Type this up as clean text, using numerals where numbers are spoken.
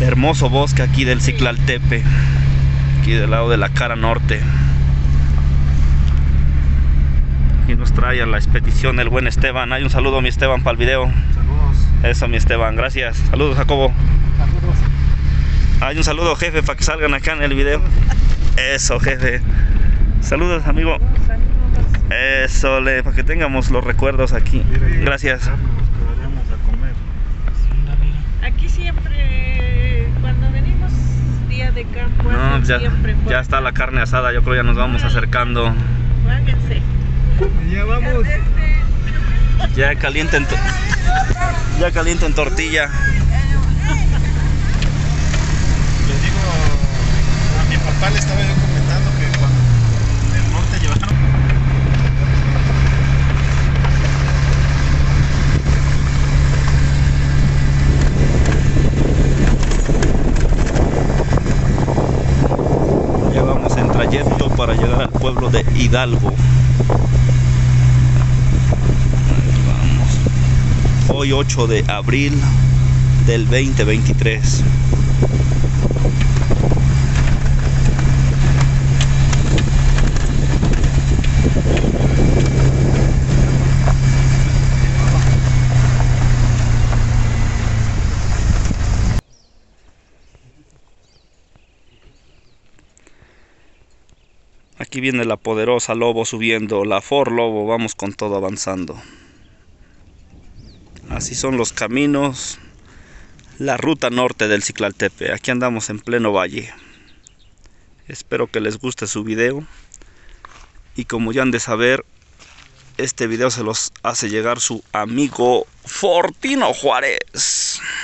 Hermoso bosque aquí del Ciclaltepe, aquí del lado de la cara norte. Aquí nos trae a la expedición el buen Esteban. Hay un saludo, mi Esteban, para el video. Saludos. Eso, mi Esteban, gracias. Saludos, Jacobo. Saludos. Hay un saludo, jefe, para que salgan acá en el video. Eso, jefe. Saludos, amigo. Eso, para que tengamos los recuerdos aquí. Gracias. Nos quedaremos a comer. Aquí siempre, cuando venimos día de campo, No, siempre ya está la carne asada, yo creo ya nos vamos acercando. Váyanse. Ya vamos. Ya calienten tortilla. Le digo, a mi papá le estaba yo comentando que cuando en el norte llevaron. Ya vamos en trayecto para llegar al pueblo de Hidalgo. Ahí vamos. Hoy 8 de abril del 2023. Aquí viene la poderosa Lobo subiendo, la Ford Lobo, vamos con todo avanzando. Así son los caminos, la ruta norte del Ciclaltepe. Aquí andamos en pleno valle. Espero que les guste su video. Y como ya han de saber, este video se los hace llegar su amigo Fortino Juárez.